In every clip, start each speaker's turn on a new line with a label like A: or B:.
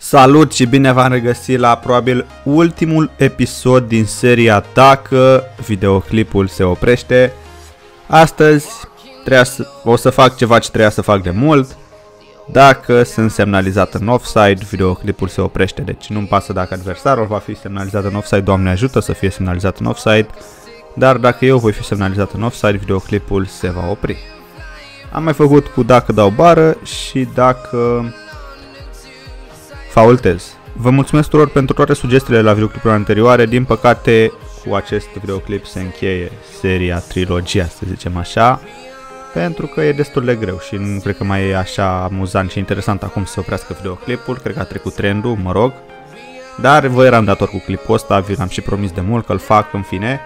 A: Salut și bine v-am regăsit la probabil ultimul episod din seria Dacă videoclipul se oprește. Astăzi o să fac ceva ce trebuia să fac de mult. Dacă sunt semnalizat în offside, videoclipul se oprește. Deci nu-mi pasă dacă adversarul va fi semnalizat în offside, Doamne ajută să fie semnalizat în offside. Dar dacă eu voi fi semnalizat în offside, videoclipul se va opri. Am mai făcut cu dacă dau bară și dacă faultez. Vă mulțumesc tuturor pentru toate sugestiile la videoclipurile anterioare. Din păcate, cu acest videoclip se încheie seria, trilogia, să zicem așa, pentru că e destul de greu și nu cred că mai e așa amuzant și interesant acum să se oprească videoclipul. Cred că a trecut trendul, mă rog. Dar vă eram dator cu clipul ăsta, vi l-am și promis de mult că îl fac în fine.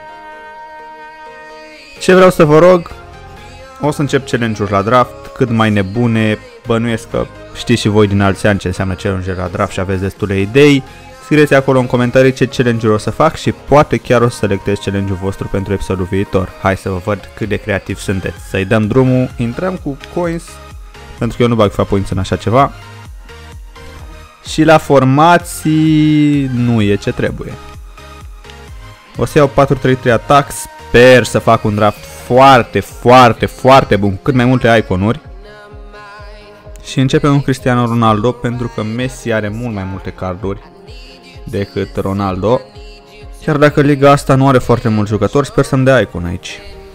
A: Ce vreau să vă rog, o să încep challenge-uri la draft, cât mai nebune. Bănuiesc că știți și voi din alți ani ce înseamnă challenge la draft și aveți destule idei. Scrieți acolo în comentarii ce challenge-uri o să fac și poate chiar o să selectez challenge-ul vostru pentru episodul viitor. Hai să vă văd cât de creativ sunteți. Să-i dăm drumul, intrăm cu coins, pentru că eu nu bag FIFA points în așa ceva. Și la formații nu e ce trebuie. O să iau 4-3-3 atac, sper să fac un draft foarte bun, cât mai multe iconuri. Și începem cu Cristiano Ronaldo, pentru că Messi are mult mai multe carduri decât Ronaldo. Chiar dacă liga asta nu are foarte mulți jucători, sper să-mi dea icon aici.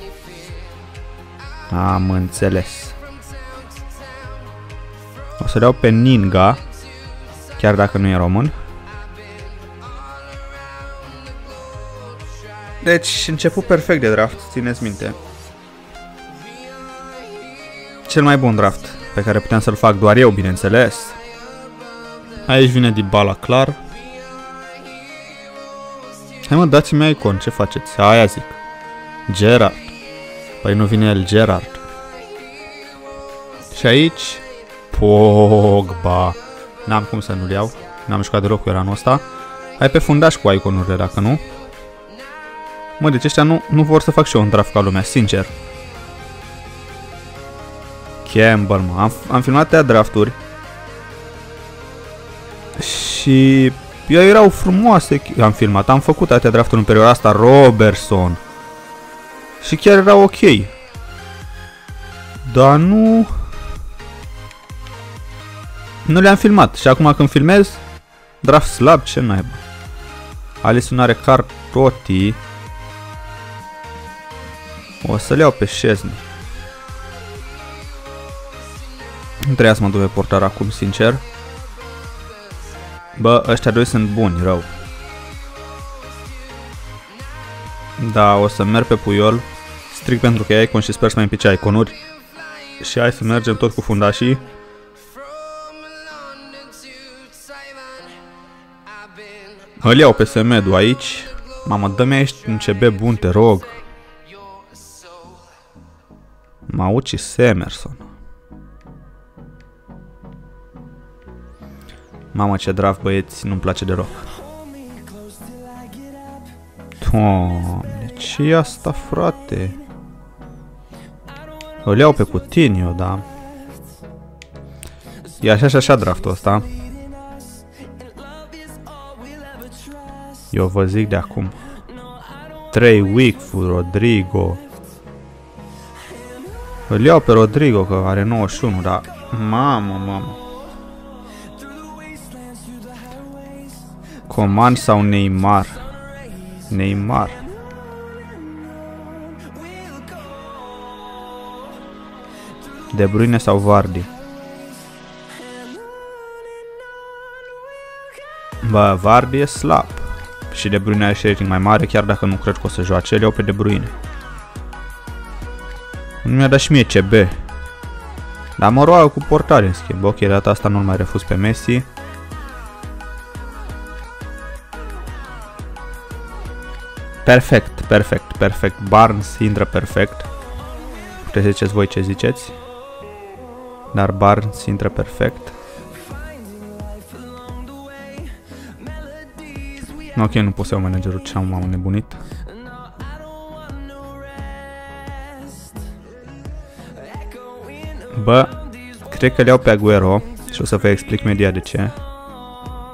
A: Am înțeles. O să le iau pe Ninga, chiar dacă nu e român. Deci, început perfect de draft, țineți minte. Cel mai bun draft pe care puteam să-l fac doar eu, bineînțeles. Aici vine Dybala, clar. Hai mă, dați-mi icon, ce faceți? Aia zic. Gerrard. Păi nu vine el, Gerrard. Și aici Pogba. N-am cum să nu-l iau. N-am jucat deloc cu anul ăsta. Hai pe fundaș cu iconurile, dacă nu. Mă, deci ăștia nu vor să fac și eu un draft ca lumea, sincer. Campbell, mă. Am filmat atâtea drafturi și erau frumoase. Am făcut atâtea drafturi în perioada asta. Robertson. Și chiar erau ok. Dar nu le-am filmat. Și acum când filmez, draft slab, ce naiba. Alisson are card Totti. O să le iau pe Szczesny. Nu trebuia să mă duc pe portar acum, sincer. Bă, ăștia doi sunt buni, rău. Da, o să merg pe Puyol. Strict pentru că e icon și sper să mai împice iconuri. Și hai să mergem tot cu fundașii. Îl iau pe Semedo aici. Mamă, dă-mi aici un CB bun, te rog. M-a ucis Emerson. Mamă, ce draft, băieți, nu-mi place deloc. Doamne, ce e asta, frate? Îl iau pe Coutinho, da. E așa și așa draftul ăsta. Eu vă zic de acum. 3 Wickford, Rodrigo. Îl iau pe Rodrigo, că are 91, dar mamă. Coman sau Neymar? Neymar. De Bruyne sau Vardy? Bă, Vardy e slab. Și De Bruyne are și rating mai mare, chiar dacă nu cred că o să joace. Le iau pe De Bruyne. Nu mi-a dat și mie CB. Dar mă roagă cu portare, în schimb. Ok, data asta nu-l mai refuz pe Messi. Perfect. Barnes intră perfect. Puteți să ziceți voi ce ziceți. Dar Barnes intră perfect. Ok, nu pot să iau managerul, ce am nebunit. Bă, cred că le iau pe Aguero și o să vă explic imediat de ce.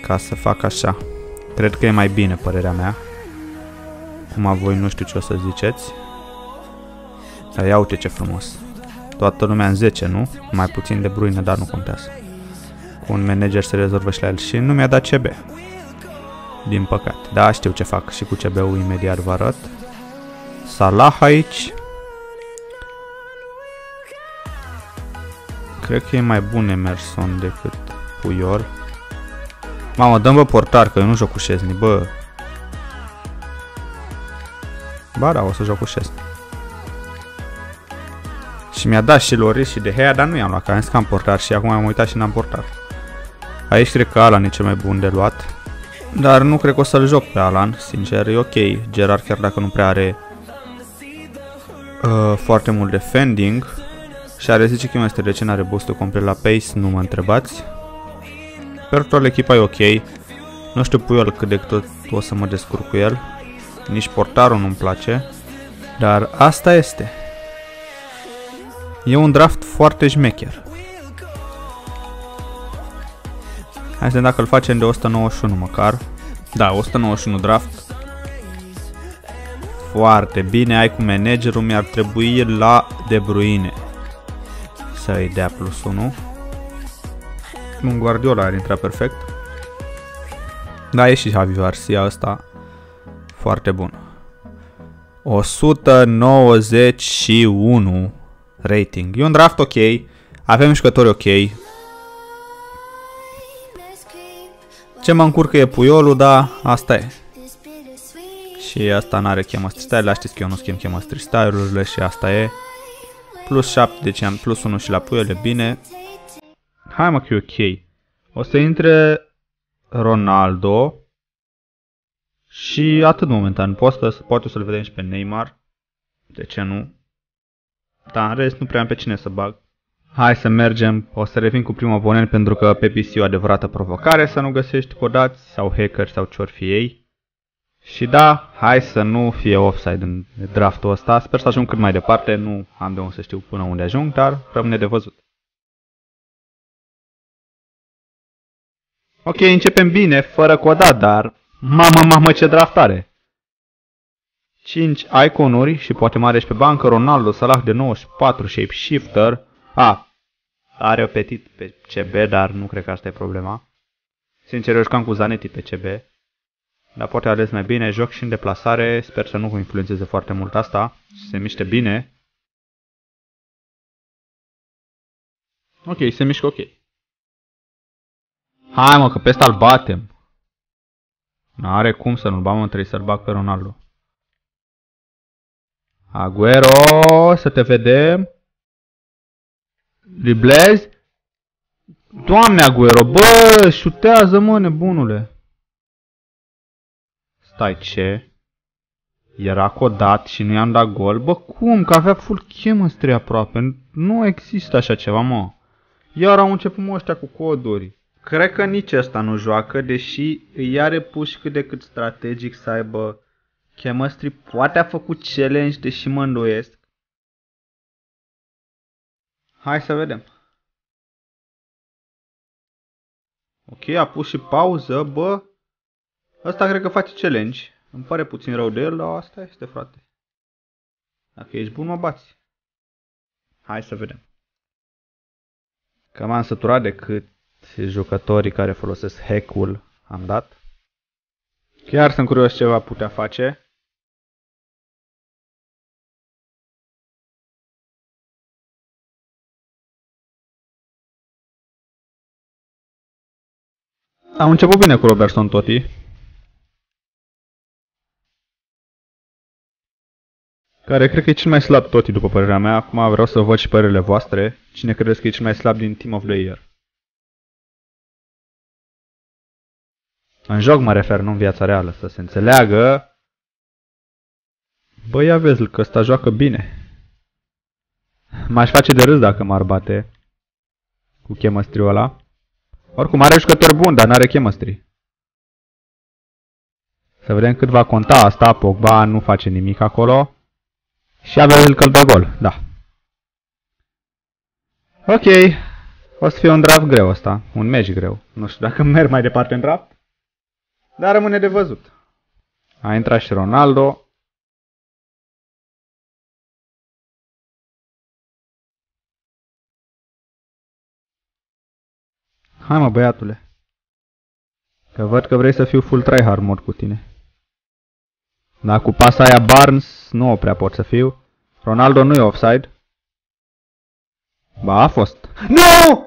A: ca să fac așa. Cred că e mai bine, părerea mea. Acum voi nu știu ce o să ziceți. Dar ia uite ce frumos. Toată lumea în 10, nu? Mai puțin De Bruyne, dar nu contează. Cu un manager se rezolvă și la el. Și nu mi-a dat CB. Din păcate. Da, știu ce fac și cu CB-ul, imediat vă arăt. Salah aici. Cred că e mai bun Emerson decât Puyol. Mamă, dăm-vă portar, că eu nu joc cu Szczesny, bă. Ba da, o să joc cu Szczesny. Și mi-a dat și Loris și De Gea, dar nu i-am luat, că am zis că am portar și acum am uitat și n-am portar. Aici cred că Alan e cel mai bun de luat. Dar nu cred că o să-l joc pe Alan, sincer, e ok. Gerard, chiar dacă nu prea are foarte mult defending. Și are 10 km, de ce n-are boost-ul complet la pace, nu mă întrebați. Per total echipa e ok. Nu știu Puyol cât de tot o să mă descurc cu el. Nici portarul nu-mi place. Dar asta este. E un draft foarte șmecher. Hai să vedem dacă îl facem de 191 măcar. Da, 191 draft. Foarte bine, ai cu managerul, mi-ar trebui la De Bruyne să-i dea plus 1. Un Guardiola ar intra perfect. Da, e și Javi Garcia ăsta. Foarte bun. 191 rating. E un draft ok. Avem jucători ok. Ce mă încurcă e Puyolul, dar asta e. Și asta n-are chemistry style, dar știți că eu nu schimb chemistry style-urile și asta e. Plus 7, deci am plus 1 și la Puyol, e bine. Hai mă că e ok. O să intre Ronaldo. Și atât momentan. Poate să-l vedem și pe Neymar. De ce nu? Dar în rest nu prea am pe cine să bag. Hai să mergem. O să revin cu primul oponent pentru că pe PC e o adevărată provocare să nu găsești codați sau hacker sau ce-or fi ei. Și da, hai să nu fie offside în draftul ăsta. Sper să ajung cât mai departe. Nu am de unde să știu până unde ajung, dar rămâne de văzut. Ok, începem bine, fără codat, dar mamă ce draftare. 5 iconuri și poate mai are și pe bancă Ronaldo, Salah de 94, Shapeshifter. Are o petit pe CB, dar nu cred că asta e problema. Sincer, eu jucam cu Zanetti pe CB. Dar poate ales mai bine, joc și în deplasare, sper să nu influențeze foarte mult asta, să se miște bine. Ok, se mișcă ok. Hai mă, că pe ăsta îl batem. N-are cum să nu-l bag, mă, trebuie să-l bag pe Ronaldo. Aguero, să te vedem. Driblezi. Doamne Aguero, bă, șutează mă, nebunule. Stai, ce? Era codat și nu i-am dat gol? Bă, cum? Că avea full chemistry aproape. Nu există așa ceva, mă. Iar au început mă ăștia cu coduri. Cred că nici ăsta nu joacă, deși îi are puși cât de cât strategic să aibă chemistry. Poate a făcut challenge, deși mă îndoiesc. Hai să vedem. Ok, a pus și pauză, bă. Ăsta cred că face challenge. Îmi pare puțin rău de el, dar asta este, frate. Dacă ești bun, mă bați. Hai să vedem. Că m-am săturat de cât jucătorii care folosesc hack-ul am dat. Chiar sunt curios ce va putea face. Am început bine cu Robertson Totti. Care cred că e cel mai slab Totti, după părerea mea. Acum vreau să văd și părerile voastre. Cine credeți că e cel mai slab din Team of the Year? În joc mă refer, nu în viața reală, să se înțeleagă. Băi, ia vezi-l că ăsta joacă bine. M-aș face de râs dacă m-ar bate cu chemistry-ul ăla. Oricum are jucători buni, dar n-are chemistry. Să vedem cât va conta asta. Pogba nu face nimic acolo. Și avem că îl dă gol, da. Ok. O să fie un draft greu ăsta. Un meci greu. Nu știu dacă merg mai departe în draft. Dar rămâne de văzut. A intrat și Ronaldo. Hai mă, băiatule. Că văd că vrei să fiu full tryhard mod cu tine. Dar cu pasa aia Barnes nu o prea pot să fiu. Ronaldo nu e offside. Ba, a fost. Nu!